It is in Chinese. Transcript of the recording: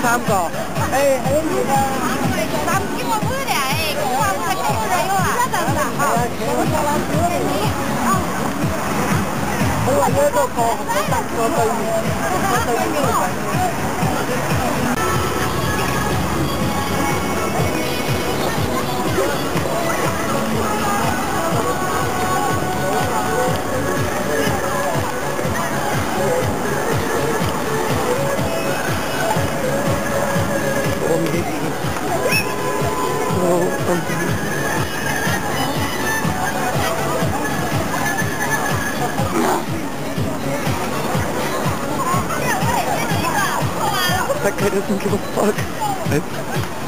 3個，可以啦。 3叫我妹嚟，我話唔係個仔喎。 佢話呢個過個對面，對面。That guy doesn't give a fuck.